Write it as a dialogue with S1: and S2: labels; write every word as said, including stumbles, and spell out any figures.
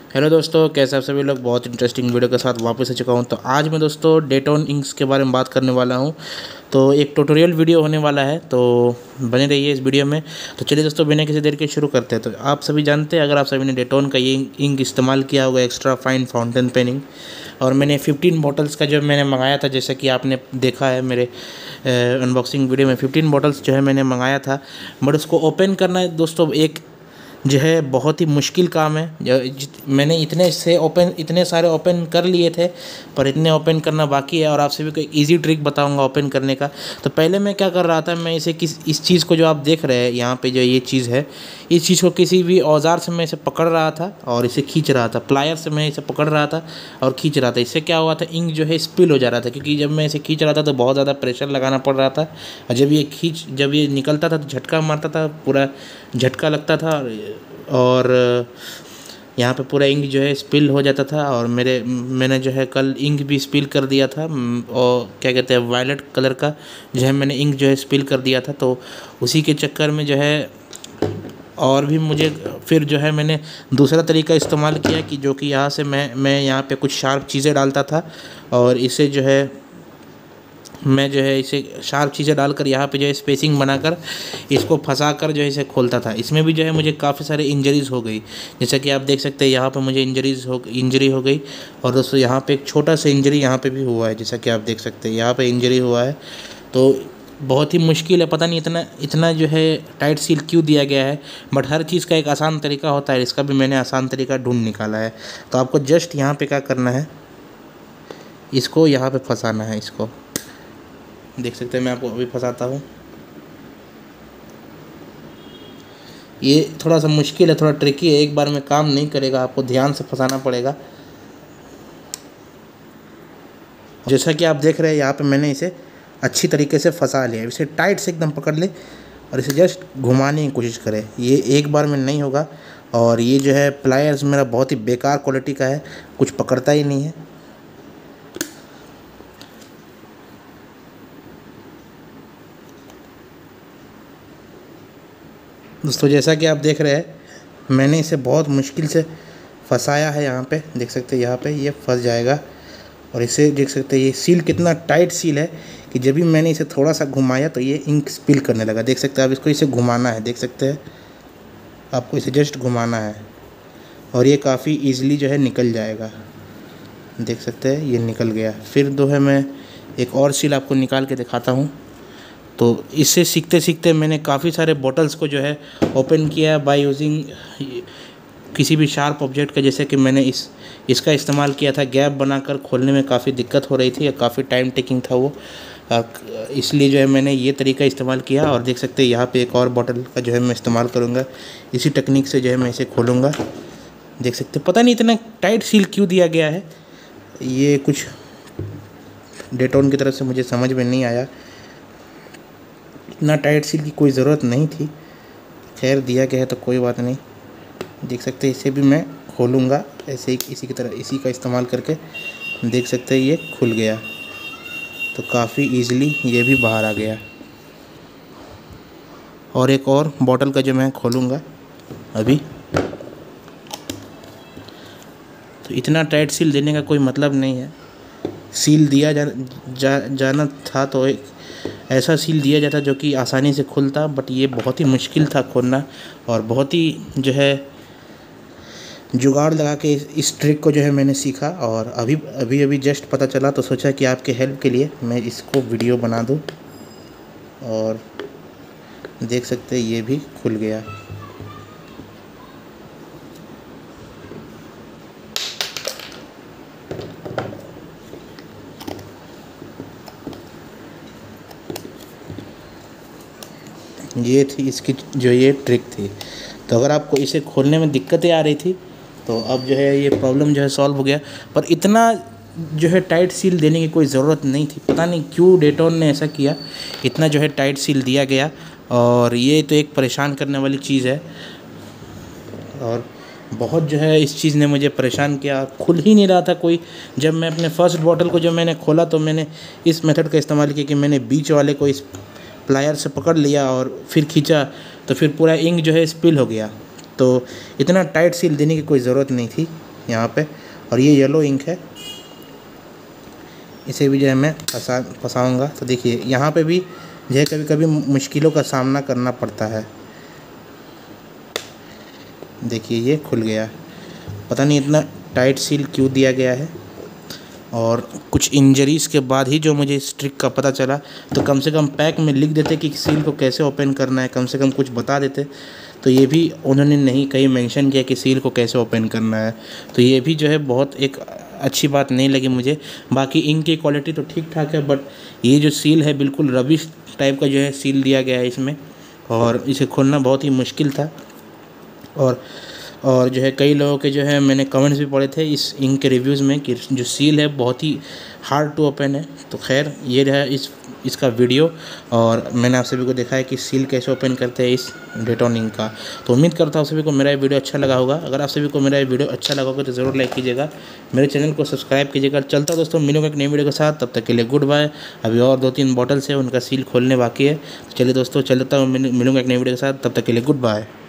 S1: Hello दोस्तों, कैसे आप सभी लोग। बहुत इंटरेस्टिंग वीडियो के साथ वापस आ चुका हूं। तो आज मैं दोस्तों डेटॉन इंक्स के बारे में बात करने वाला हूं। तो एक ट्यूटोरियल वीडियो होने वाला है, तो बने रहिए इस वीडियो में। तो चलिए दोस्तों, बिना किसी देर के शुरू करते हैं। तो आप सभी जानते हैं, अगर आप सभी ने डेटॉन का ये इंक इस्तेमाल किया होगा, एक्स्ट्रा फाइन फाउंटेन पेनिंग, और मैंने फिफ्टीन बॉटल्स का जो मैंने मंगाया था, जैसे कि आपने देखा है मेरे अनबॉक्सिंग वीडियो में, फिफ्टीन बॉटल्स जो है मैंने मंगाया था। बट उसको ओपन करना है दोस्तों एक जो है बहुत ही मुश्किल काम है। मैंने इतने से ओपन इतने सारे ओपन कर लिए थे, पर इतने ओपन करना बाकी है। और आप सभी को एक ईजी ट्रिक बताऊंगा ओपन करने का। तो पहले मैं क्या कर रहा था, मैं इसे किस इस चीज़ को जो आप देख रहे हैं यहाँ पे, जो ये चीज़ है, इस चीज़ को किसी भी औजार से मैं इसे पकड़ रहा था और इसे खींच रहा था। प्लायर से मैं इसे पकड़ रहा था और खींच रहा था। इससे क्या हुआ था, इंक जो है स्पिल हो जा रहा था, क्योंकि जब मैं इसे खींच रहा था तो बहुत ज़्यादा प्रेशर लगाना पड़ रहा था। और जब ये खींच जब ये निकलता था तो झटका मारता था, पूरा झटका लगता था, और यहाँ पे पूरा इंक जो है स्पिल हो जाता था। और मेरे मैंने जो है कल इंक भी स्पिल कर दिया था, और क्या कहते हैं, वायलेट कलर का जो है मैंने इंक जो है स्पिल कर दिया था। तो उसी के चक्कर में जो है, और भी मुझे फिर जो है मैंने दूसरा तरीका इस्तेमाल किया, कि जो कि यहाँ से मैं मैं यहाँ पे कुछ शार्प चीज़ें डालता था, और इसे जो है मैं जो है इसे शार्प चीज़ें डालकर यहाँ पे जो है स्पेसिंग बनाकर इसको फंसा कर जो है इसे खोलता था। इसमें भी जो है मुझे काफ़ी सारे इंजरीज़ हो गई, जैसा कि आप देख सकते हैं यहाँ पे मुझे इंजरीज़ हो इंजरी हो गई। और दोस्तों यहाँ पे एक छोटा सा इंजरी यहाँ पे भी हुआ है, जैसा कि आप देख सकते हैं यहाँ पे इंजरी हुआ है। तो बहुत ही मुश्किल है, पता नहीं इतना इतना जो है टाइट सील क्यों दिया गया है। बट हर चीज़ का एक आसान तरीका होता है, इसका भी मैंने आसान तरीका ढूंढ निकाला है। तो आपको जस्ट यहाँ पर क्या करना है, इसको यहाँ पर फंसाना है। इसको देख सकते हैं, मैं आपको अभी फंसाता हूँ। ये थोड़ा सा मुश्किल है, थोड़ा ट्रिकी है, एक बार में काम नहीं करेगा, आपको ध्यान से फंसाना पड़ेगा। जैसा कि आप देख रहे हैं यहाँ पे मैंने इसे अच्छी तरीके से फंसा लिया। इसे टाइट से एकदम पकड़ ले और इसे जस्ट घुमाने की कोशिश करें। ये एक बार में नहीं होगा। और ये जो है प्लायर्स मेरा बहुत ही बेकार क्वालिटी का है, कुछ पकड़ता ही नहीं है। दोस्तों जैसा कि आप देख रहे हैं, मैंने इसे बहुत मुश्किल से फंसाया है। यहाँ पे देख सकते हैं, यहाँ पे ये फंस जाएगा। और इसे देख सकते हैं, ये सील कितना टाइट सील है कि जब भी मैंने इसे थोड़ा सा घुमाया तो ये इंक स्पिल करने लगा। देख सकते हैं आप, इसको इसे घुमाना है, देख सकते हैं आपको इसे जस्ट घुमाना है, और ये काफ़ी ईजिली जो है निकल जाएगा। देख सकते हैं ये निकल गया। फिर जो है मैं एक और सील आपको निकाल के दिखाता हूँ। तो इससे सीखते सीखते मैंने काफ़ी सारे बॉटल्स को जो है ओपन किया बाय यूजिंग किसी भी शार्प ऑब्जेक्ट का। जैसे कि मैंने इस इसका इस्तेमाल किया था, गैप बनाकर खोलने में काफ़ी दिक्कत हो रही थी, काफ़ी टाइम टेकिंग था वो, इसलिए जो है मैंने ये तरीका इस्तेमाल किया। और देख सकते हैं यहाँ पे एक और बॉटल का जो है मैं इस्तेमाल करूँगा, इसी टेक्निक से जो है मैं इसे खोलूँगा। देख सकते हैं, पता नहीं इतना टाइट सील क्यों दिया गया है, ये कुछ डेटॉन की तरफ से मुझे समझ में नहीं आया। इतना टाइट सील की कोई ज़रूरत नहीं थी, खैर दिया गया है तो कोई बात नहीं। देख सकते हैं इसे भी मैं खोलूँगा ऐसे ही, इसी की तरह इसी का इस्तेमाल करके। देख सकते हैं ये खुल गया, तो काफ़ी इजीली ये भी बाहर आ गया। और एक और बॉटल का जो मैं खोलूँगा अभी। तो इतना टाइट सील देने का कोई मतलब नहीं है, सील दिया जा, जा जाना था तो एक ऐसा सील दिया जाता जो कि आसानी से खुलता। बट ये बहुत ही मुश्किल था खोलना, और बहुत ही जो है जुगाड़ लगा के इस ट्रिक को जो है मैंने सीखा। और अभी अभी अभी जस्ट पता चला, तो सोचा कि आपके हेल्प के लिए मैं इसको वीडियो बना दूं। और देख सकते हैं ये भी खुल गया। ये थी इसकी जो ये ट्रिक थी। तो अगर आपको इसे खोलने में दिक्कतें आ रही थी, तो अब जो है ये प्रॉब्लम जो है सॉल्व हो गया। पर इतना जो है टाइट सील देने की कोई ज़रूरत नहीं थी, पता नहीं क्यों डेटॉन ने ऐसा किया, इतना जो है टाइट सील दिया गया। और ये तो एक परेशान करने वाली चीज़ है, और बहुत जो है इस चीज़ ने मुझे परेशान किया, खुल ही नहीं रहा था कोई। जब मैं अपने फर्स्ट बॉटल को जब मैंने खोला, तो मैंने इस मेथड का इस्तेमाल किया कि मैंने बीच वाले को इस प्लायर से पकड़ लिया और फिर खींचा, तो फिर पूरा इंक जो है स्पिल हो गया। तो इतना टाइट सील देने की कोई ज़रूरत नहीं थी। यहाँ पे, और ये येलो इंक है, इसे भी जो है मैं फंसा फंसाऊँगा। तो देखिए यहाँ पे भी जो है कभी कभी मुश्किलों का सामना करना पड़ता है। देखिए ये खुल गया, पता नहीं इतना टाइट सील क्यों दिया गया है। और कुछ इंजरीज़ के बाद ही जो मुझे इस ट्रिक का पता चला, तो कम से कम पैक में लिख देते कि सील को कैसे ओपन करना है, कम से कम कुछ बता देते। तो ये भी उन्होंने नहीं कहीं मेंशन किया कि सील को कैसे ओपन करना है। तो ये भी जो है बहुत एक अच्छी बात नहीं लगी मुझे। बाकी इंक की क्वालिटी तो ठीक ठाक है, बट ये जो सील है बिल्कुल रबिश टाइप का जो है सील दिया गया है इसमें, और इसे खोलना बहुत ही मुश्किल था। और और जो है कई लोगों के जो है मैंने कमेंट्स भी पढ़े थे इस इंक के रिव्यूज़ में कि जो सील है बहुत ही हार्ड टू ओपन है। तो खैर ये रहा इस इसका वीडियो, और मैंने आप सभी को दिखाया कि सील कैसे ओपन करते हैं इस डेटॉन इंक का। तो उम्मीद करता हूँ सभी को मेरा ये वीडियो अच्छा लगा होगा। अगर आप सभी को मेरा ये वीडियो अच्छा लगा होगा तो ज़रूर लाइक कीजिएगा, मेरे चैनल को सब्सक्राइब कीजिएगा। चलता दोस्तों मिलूंगा एक नई वीडियो के साथ, तब तक के लिए गुड बाय। अभी और दो तीन बॉटल्स है, उनका सील खोलने बाकी है। तो चलिए दोस्तों चलता हूँ, मिलूंगा एक नई वीडियो के साथ, तब तक के लिए गुड बाय।